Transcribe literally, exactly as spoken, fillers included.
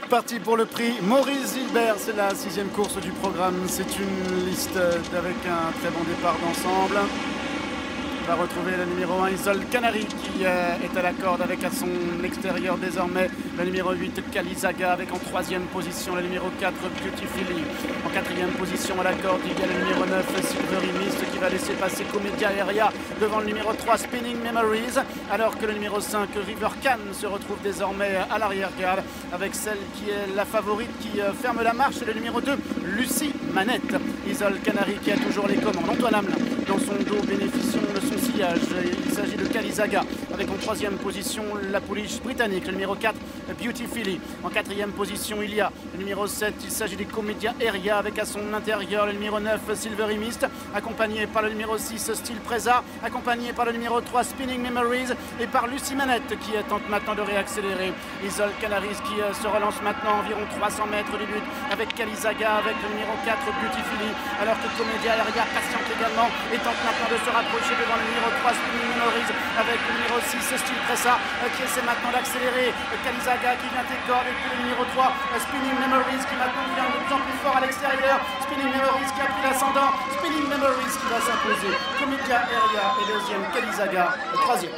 Parti pour le prix Maurice Gilbert, c'est la sixième course du programme. C'est une liste avec un très bon départ d'ensemble. On va retrouver le numéro un Isole Canary qui euh, est à la corde avec à son extérieur désormais le numéro huit Calizaga avec en troisième position le numéro quatre Beautifully. En quatrième position à la corde il y a le numéro neuf Silvery Mist qui va laisser passer Comedia Aeria devant le numéro trois Spinning Memories, alors que le numéro cinq River Can se retrouve désormais à l'arrière-garde avec celle qui est la favorite qui euh, ferme la marche, le numéro deux Lucie Manette. Isole Canary qui a toujours les commandes. Antoine Hamelin dans son dos bénéficiant de son sillage. Il s'agit de Calizaga avec en troisième position la pouliche britannique, le numéro quatre Beautifully. En quatrième position il y a le numéro sept, il s'agit des Comedia Aeria avec à son intérieur le numéro neuf Silvery Mist, accompagné par le numéro six Steel Preza, accompagné par le numéro trois Spinning Memories et par Lucie Manette qui tente maintenant de réaccélérer. Isole Canary qui se relance maintenant environ trois cents mètres du but avec Calizaga, avec le numéro quatre Beautifully, alors que Comedia Aeria patiente également et tente maintenant de se rapprocher devant le numéro trois Spinning Memories avec le numéro six Steel Preza qui essaie maintenant d'accélérer. Calizaga qui vient des cordes et puis le numéro trois Spinning Memories qui maintenant vient de plus en plus fort à l'extérieur. Spinning Memories qui a pris l'ascendant. Spinning Memories qui va s'imposer. Comedia Aeria est deuxième, Calizaga est troisième.